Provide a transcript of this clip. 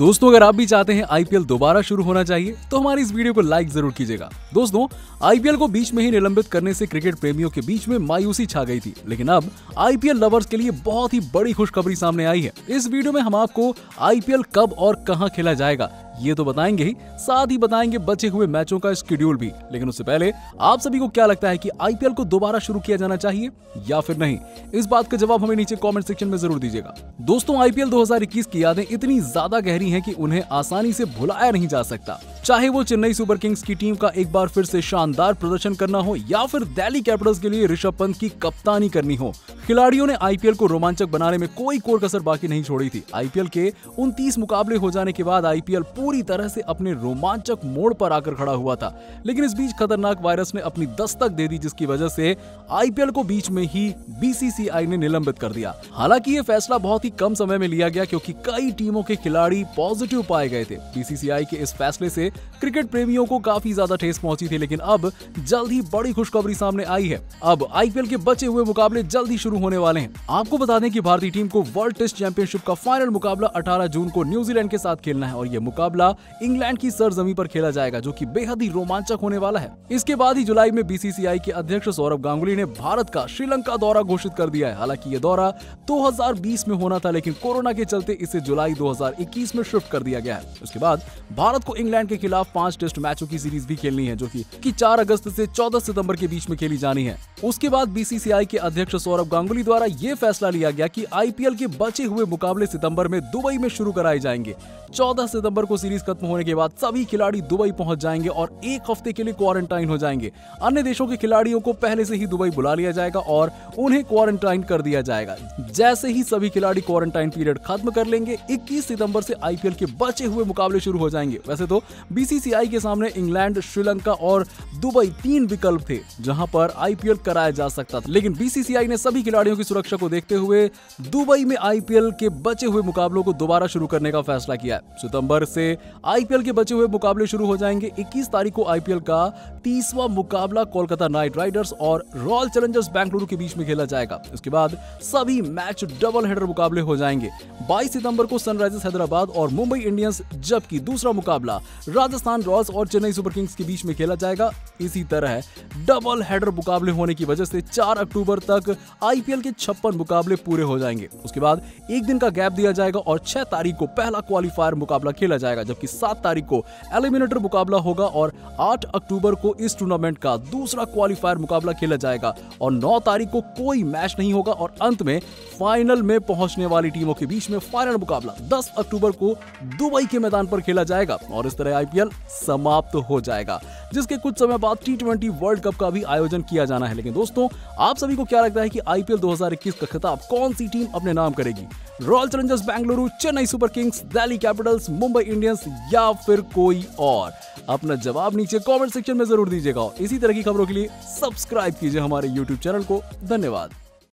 दोस्तों अगर आप भी चाहते हैं आईपीएल दोबारा शुरू होना चाहिए तो हमारी इस वीडियो को लाइक जरूर कीजिएगा। दोस्तों आईपीएल को बीच में ही निलंबित करने से क्रिकेट प्रेमियों के बीच में मायूसी छा गई थी, लेकिन अब आईपीएल लवर्स के लिए बहुत ही बड़ी खुशखबरी सामने आई है। इस वीडियो में हम आपको आईपीएल कब और कहां खेला जाएगा ये तो बताएंगे ही, साथ ही बताएंगे बचे हुए मैचों का शेड्यूल भी। लेकिन उससे पहले आप सभी को क्या लगता है कि आईपीएल को दोबारा शुरू किया जाना चाहिए या फिर नहीं, इस बात का जवाब हमें नीचे कमेंट सेक्शन में जरूर दीजिएगा। दोस्तों आईपीएल 2021 की यादें इतनी ज्यादा गहरी हैं कि उन्हें आसानी से भुलाया नहीं जा सकता। चाहे वो चेन्नई सुपर किंग्स की टीम का एक बार फिर से शानदार प्रदर्शन करना हो या फिर दिल्ली कैपिटल्स के लिए ऋषभ पंत की कप्तानी करनी हो, खिलाड़ियों ने आईपीएल को रोमांचक बनाने में कोई कोर कसर बाकी नहीं छोड़ी थी। आईपीएल के 29 मुकाबले हो जाने के बाद आईपीएल पूरी तरह से अपने रोमांचक मोड़ पर आकर खड़ा हुआ था, लेकिन इस बीच खतरनाक वायरस ने अपनी दस्तक दे दी, जिसकी वजह से आईपीएल को बीच में ही बीसीसीआई ने निलंबित कर दिया। हालांकि ये फैसला बहुत ही कम समय में लिया गया क्योंकि कई टीमों के खिलाड़ी पॉजिटिव पाए गए थे। बीसीसीआई के इस फैसले से क्रिकेट प्रेमियों को काफी ज्यादा ठेस पहुंची थी, लेकिन अब जल्द ही बड़ी खुशखबरी सामने आई है। अब आईपीएल के बचे हुए मुकाबले जल्द ही शुरू होने वाले हैं। आपको बता दें कि भारतीय टीम को वर्ल्ड टेस्ट चैंपियनशिप का फाइनल मुकाबला 18 जून को न्यूजीलैंड के साथ खेलना है और यह मुकाबला इंग्लैंड की सरजमी पर खेला जाएगा, जो कि बेहद ही रोमांचक होने वाला है। इसके बाद ही जुलाई में बीसीसीआई के अध्यक्ष सौरभ गांगुली ने भारत का श्रीलंका दौरा घोषित कर दिया है। हालांकि ये दौरा 2020 में होना था, लेकिन कोरोना के चलते इसे जुलाई 2021 में शिफ्ट कर दिया गया है। उसके बाद भारत को इंग्लैंड के खिलाफ 5 टेस्ट मैचों की सीरीज भी खेलनी है, जो कि 4 अगस्त से 14 सितंबर के बीच में खेली जानी है। उसके बाद बीसीसीआई के अध्यक्ष सौरभ गांगुली द्वारा यह फैसला लिया गया कि आईपीएल के बचे हुए मुकाबले सितंबर में दुबई में शुरू कराए जाएंगे। 14 सितंबर को सीरीज खत्म होने के बाद सभी खिलाड़ी दुबई पहुंच जाएंगे और 1 हफ्ते के लिए क्वारंटाइन हो जाएंगे। अन्य देशों के खिलाड़ियों को पहले से ही दुबई बुला लिया जाएगा और उन्हें क्वारंटाइन कर दिया जाएगा। जैसे ही सभी खिलाड़ी क्वारंटाइन पीरियड खत्म कर लेंगे, 21 सितंबर से आईपीएल के बचे हुए मुकाबले शुरू हो जाएंगे। वैसे तो बीसीसीआई के सामने इंग्लैंड, श्रीलंका और दुबई 3 विकल्प थे जहां पर आईपीएल कराया जा सकता था, लेकिन बीसीसीआई ने सभी खिलाड़ियों की सुरक्षा को देखते हुए दुबई में आईपीएल के बचे हुए मुकाबलों को दोबारा शुरू करने का फैसला किया है। सितंबर से आईपीएल के बचे हुए मुकाबले शुरू हो जाएंगे। 21 तारीख को आईपीएल का 30वां मुकाबला कोलकाता नाइट राइडर्स और रॉयल चैलेंजर्स बेंगलुरु के बीच में खेला जाएगा। इसके बाद सभी मैच डबल हेडर मुकाबले हो जाएंगे। 22 सितंबर को सनराइजर्स हैदराबाद और मुंबई इंडियंस, जबकि दूसरा मुकाबला राजस्थान रॉयल्स और चेन्नई सुपर किंग्स के बीच में खेला जाएगा। इसी तरह डबल हेडर मुकाबले होने की वजह से 4 अक्टूबर तक आईपीएल के 56 मुकाबले पूरे हो जाएंगे। उसके बाद एक दिन का गैप दिया जाएगा और 6 तारीख को पहला क्वालिफायर मुकाबला खेला जाएगा, जबकि 7 तारीख को एलिमिनेटर मुकाबला होगा और 8 अक्टूबर को इस टूर्नामेंट का दूसरा क्वालिफायर मुकाबला खेला जाएगा और 9 तारीख को कोई मैच नहीं होगा और अंत में फाइनल में पहुंचने वाली टीमों के बीच में फाइनल मुकाबला 10 अक्टूबर को दुबई के मैदान पर खेला जाएगा और इस तरह आईपीएल समाप्त हो जाएगा, जिसके कुछ समय बाद T20 वर्ल्ड कप का भी आयोजन किया जाना है। लेकिन दोस्तों आप सभी को क्या लगता है कि आईपीएल 2021 का खिताब कौन सी टीम अपने नाम करेगी? Royal challengers Bengaluru, Chennai super kings, Delhi capitals, Mumbai Indians या फिर कोई और? अपना जवाब नीचे कमेंट सेक्शन में जरूर दीजिएगा। इसी तरह की खबरों के लिए सब्सक्राइब कीजिए हमारे YouTube चैनल को। धन्यवाद।